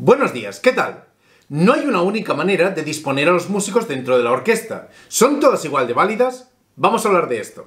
Buenos días, ¿qué tal? No hay una única manera de disponer a los músicos dentro de la orquesta. ¿Son todas igual de válidas? Vamos a hablar de esto.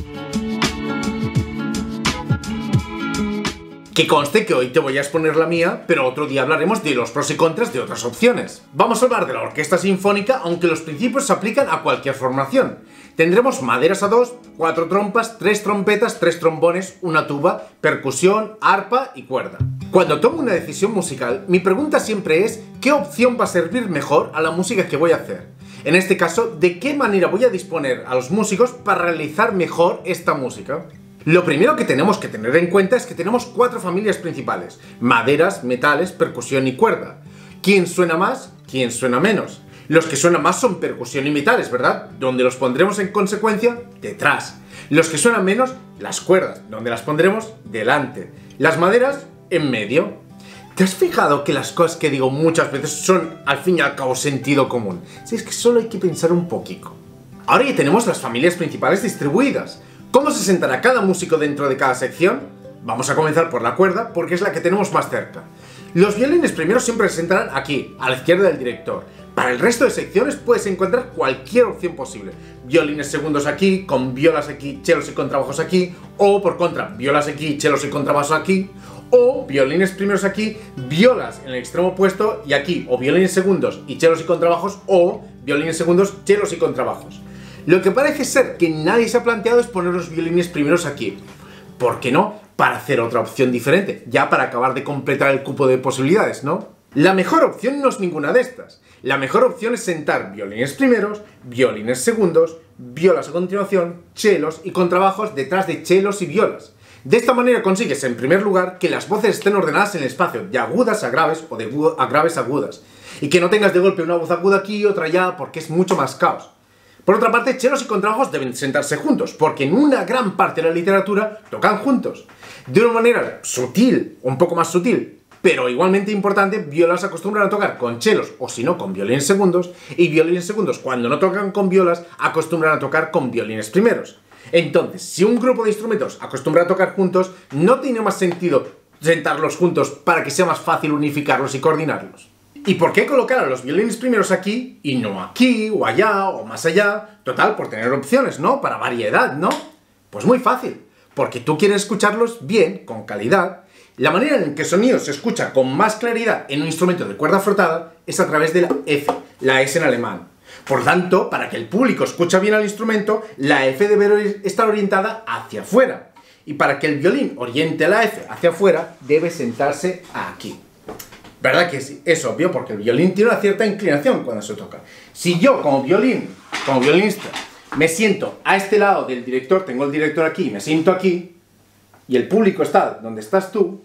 Que conste que hoy te voy a exponer la mía, pero otro día hablaremos de los pros y contras de otras opciones. Vamos a hablar de la orquesta sinfónica, aunque los principios se aplican a cualquier formación. Tendremos maderas a 2, 4 trompas, 3 trompetas, 3 trombones, una tuba, percusión, arpa y cuerda. Cuando tomo una decisión musical, mi pregunta siempre es ¿qué opción va a servir mejor a la música que voy a hacer? En este caso, ¿de qué manera voy a disponer a los músicos para realizar mejor esta música? Lo primero que tenemos que tener en cuenta es que tenemos 4 familias principales: maderas, metales, percusión y cuerda. ¿Quién suena más? ¿Quién suena menos? Los que suenan más son percusión y metales, ¿verdad? Donde los pondremos en consecuencia, detrás. Los que suenan menos, las cuerdas, donde las pondremos delante. Las maderas, en medio. ¿Te has fijado que las cosas que digo muchas veces son, al fin y al cabo, sentido común? Si es que solo hay que pensar un poquito. Ahora ya tenemos las familias principales distribuidas. ¿Cómo se sentará cada músico dentro de cada sección? Vamos a comenzar por la cuerda, porque es la que tenemos más cerca. Los violines primero siempre se sentarán aquí, a la izquierda del director. Para el resto de secciones puedes encontrar cualquier opción posible. Violines segundos aquí, con violas aquí, chelos y contrabajos aquí, o por contra, violas aquí, chelos y contrabajos aquí, o violines primeros aquí, violas en el extremo opuesto y aquí, o violines segundos y chelos y contrabajos, o violines segundos, chelos y contrabajos. Lo que parece ser que nadie se ha planteado es poner los violines primeros aquí. ¿Por qué no? Para hacer otra opción diferente, ya para acabar de completar el cupo de posibilidades, ¿no? La mejor opción no es ninguna de estas. La mejor opción es sentar violines primeros, violines segundos, violas a continuación, chelos y contrabajos detrás de chelos y violas. De esta manera consigues, en primer lugar, que las voces estén ordenadas en el espacio, de agudas a graves o de graves a agudas. Y que no tengas de golpe una voz aguda aquí y otra allá, porque es mucho más caos. Por otra parte, chelos y contrabajos deben sentarse juntos, porque en una gran parte de la literatura tocan juntos. De una manera sutil, un poco más sutil, pero igualmente importante, violas acostumbran a tocar con chelos, o si no, con violines segundos, y violines segundos, cuando no tocan con violas, acostumbran a tocar con violines primeros. Entonces, si un grupo de instrumentos acostumbra a tocar juntos, no tiene más sentido sentarlos juntos para que sea más fácil unificarlos y coordinarlos. ¿Y por qué colocar a los violines primeros aquí y no aquí, o allá, o más allá? Total, por tener opciones, ¿no? Para variedad, ¿no? Pues muy fácil, porque tú quieres escucharlos bien, con calidad. La manera en que el sonido se escucha con más claridad en un instrumento de cuerda frotada es a través de la F, la S en alemán. Por tanto, para que el público escuche bien al instrumento, la F debe estar orientada hacia afuera. Y para que el violín oriente la F hacia afuera, debe sentarse aquí. ¿Verdad que sí? Es obvio, porque el violín tiene una cierta inclinación cuando se toca. Si yo, como violinista, me siento a este lado del director, tengo el director aquí, me siento aquí, y el público está donde estás tú,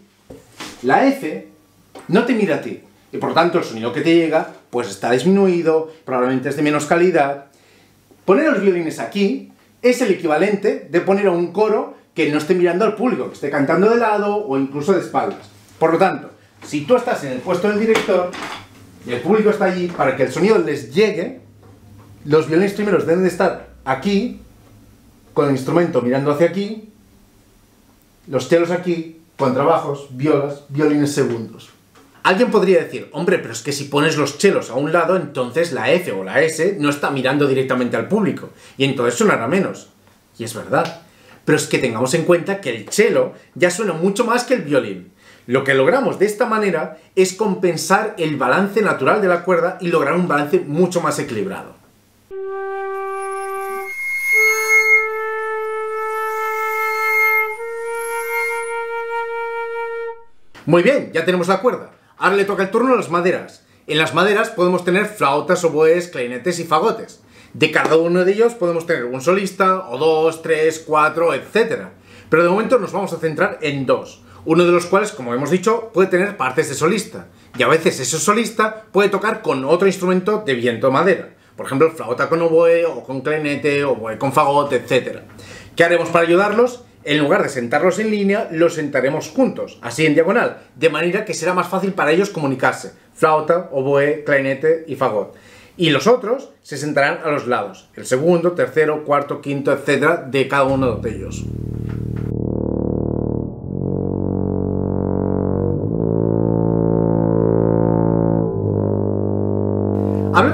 la F no te mira a ti. Y por lo tanto el sonido que te llega, pues está disminuido, probablemente es de menos calidad. Poner los violines aquí es el equivalente de poner a un coro que no esté mirando al público, que esté cantando de lado o incluso de espaldas. Por lo tanto, si tú estás en el puesto del director y el público está allí, para que el sonido les llegue, los violines primeros deben de estar aquí, con el instrumento mirando hacia aquí, los chelos aquí, contrabajos, violas, violines segundos. Alguien podría decir, hombre, pero es que si pones los chelos a un lado, entonces la F o la S no está mirando directamente al público, y entonces sonará menos. Y es verdad. Pero es que tengamos en cuenta que el chelo ya suena mucho más que el violín. Lo que logramos de esta manera es compensar el balance natural de la cuerda y lograr un balance mucho más equilibrado. Muy bien, ya tenemos la cuerda. Ahora le toca el turno a las maderas. En las maderas podemos tener flautas, oboes, clarinetes y fagotes. De cada uno de ellos podemos tener un solista, o 2, 3, 4, etc. Pero de momento nos vamos a centrar en 2. Uno de los cuales, como hemos dicho, puede tener partes de solista. Y a veces ese solista puede tocar con otro instrumento de viento o madera. Por ejemplo, flauta con oboe, o con clarinete, oboe con fagot, etc. ¿Qué haremos para ayudarlos? En lugar de sentarlos en línea, los sentaremos juntos, así en diagonal, de manera que será más fácil para ellos comunicarse. Flauta, oboe, clarinete y fagot. Y los otros se sentarán a los lados, el segundo, tercero, cuarto, quinto, etc. de cada uno de ellos.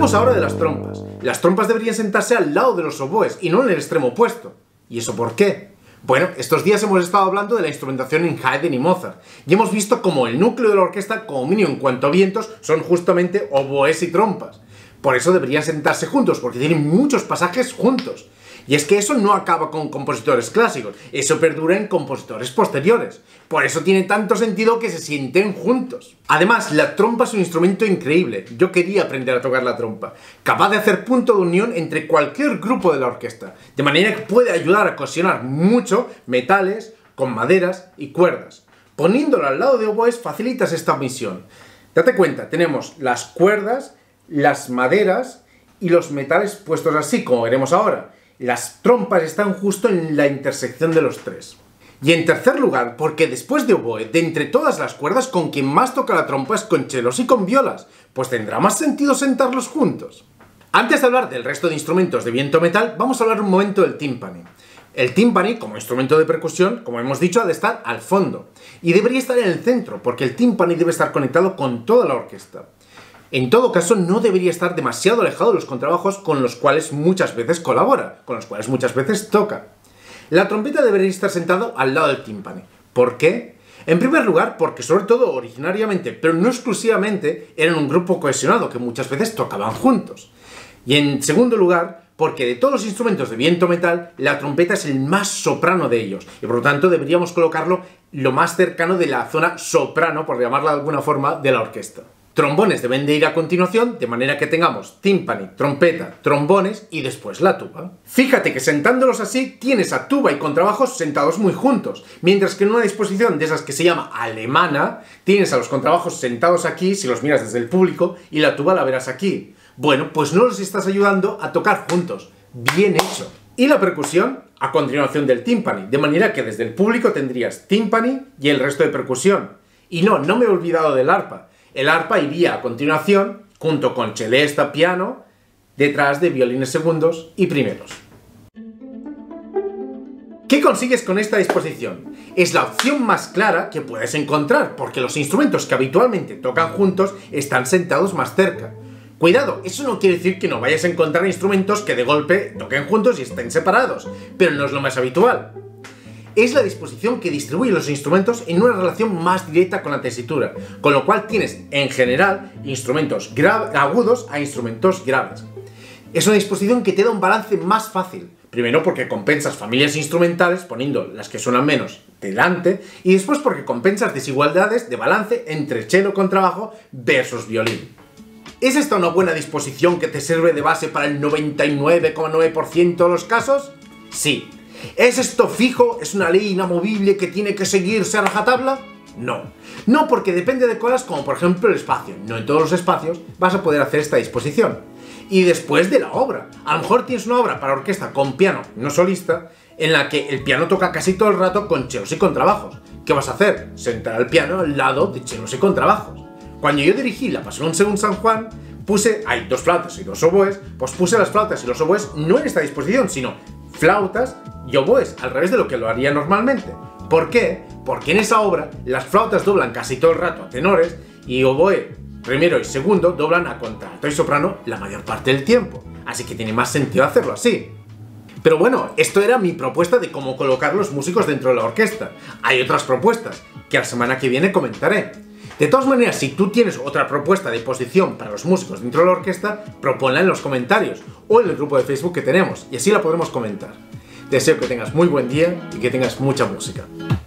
Hablamos ahora de las trompas. Las trompas deberían sentarse al lado de los oboes y no en el extremo opuesto. ¿Y eso por qué? Bueno, estos días hemos estado hablando de la instrumentación en Haydn y Mozart, y hemos visto cómo el núcleo de la orquesta, como mínimo en cuanto a vientos, son justamente oboes y trompas. Por eso deberían sentarse juntos, porque tienen muchos pasajes juntos. Y es que eso no acaba con compositores clásicos, eso perdura en compositores posteriores. Por eso tiene tanto sentido que se sienten juntos. Además, la trompa es un instrumento increíble. Yo quería aprender a tocar la trompa, capaz de hacer punto de unión entre cualquier grupo de la orquesta, de manera que puede ayudar a cohesionar mucho metales con maderas y cuerdas. Poniéndolo al lado de oboes facilitas esta misión. Date cuenta, tenemos las cuerdas, las maderas y los metales puestos así, como veremos ahora. Las trompas están justo en la intersección de los tres. Y en tercer lugar, porque después de oboe, de entre todas las cuerdas, con quien más toca la trompa es con chelos y con violas, pues tendrá más sentido sentarlos juntos. Antes de hablar del resto de instrumentos de viento metal, vamos a hablar un momento del tímpani. El tímpani, como instrumento de percusión, como hemos dicho, ha de estar al fondo. Y debería estar en el centro, porque el tímpani debe estar conectado con toda la orquesta. En todo caso, no debería estar demasiado alejado de los contrabajos con los cuales muchas veces colabora, con los cuales muchas veces toca. La trompeta debería estar sentado al lado del tímpani. ¿Por qué? En primer lugar, porque sobre todo originariamente, pero no exclusivamente, eran un grupo cohesionado que muchas veces tocaban juntos. Y en segundo lugar, porque de todos los instrumentos de viento metal, la trompeta es el más soprano de ellos, y por lo tanto deberíamos colocarlo lo más cercano de la zona soprano, por llamarla de alguna forma, de la orquesta. Trombones deben de ir a continuación, de manera que tengamos tímpani, trompeta, trombones y después la tuba. Fíjate que sentándolos así, tienes a tuba y contrabajos sentados muy juntos, mientras que en una disposición de esas que se llama alemana, tienes a los contrabajos sentados aquí, si los miras desde el público, y la tuba la verás aquí. Bueno, pues no los estás ayudando a tocar juntos. Bien hecho. Y la percusión a continuación del tímpani, de manera que desde el público tendrías tímpani y el resto de percusión. Y no me he olvidado del arpa. El arpa iría a continuación, junto con celesta, piano, detrás de violines segundos y primeros. ¿Qué consigues con esta disposición? Es la opción más clara que puedes encontrar, porque los instrumentos que habitualmente tocan juntos están sentados más cerca. Cuidado, eso no quiere decir que no vayas a encontrar instrumentos que de golpe toquen juntos y estén separados, pero no es lo más habitual. Es la disposición que distribuye los instrumentos en una relación más directa con la tesitura, con lo cual tienes, en general, instrumentos agudos a instrumentos graves. Es una disposición que te da un balance más fácil, primero porque compensas familias instrumentales poniendo las que suenan menos delante, y después porque compensas desigualdades de balance entre cello contrabajo versus violín. ¿Es esta una buena disposición que te sirve de base para el 99,9% de los casos? Sí. ¿Es esto fijo? ¿Es una ley inamovible que tiene que seguirse a rajatabla? No. No, porque depende de cosas como por ejemplo el espacio. No en todos los espacios vas a poder hacer esta disposición. Y después de la obra. A lo mejor tienes una obra para orquesta con piano no solista, en la que el piano toca casi todo el rato con chelos y contrabajos. ¿Qué vas a hacer? Sentar al piano al lado de chelos y contrabajos. Cuando yo dirigí la Pasión según San Juan, hay dos flautas y dos oboes, pues puse las flautas y los oboes no en esta disposición, sino flautas y oboes, al revés de lo que lo haría normalmente. ¿Por qué? Porque en esa obra las flautas doblan casi todo el rato a tenores y oboe, primero y segundo, doblan a contralto y soprano la mayor parte del tiempo. Así que tiene más sentido hacerlo así. Pero bueno, esto era mi propuesta de cómo colocar los músicos dentro de la orquesta. Hay otras propuestas que la semana que viene comentaré. De todas maneras, si tú tienes otra propuesta de posición para los músicos dentro de la orquesta, proponla en los comentarios o en el grupo de Facebook que tenemos y así la podremos comentar. Deseo que tengas muy buen día y que tengas mucha música.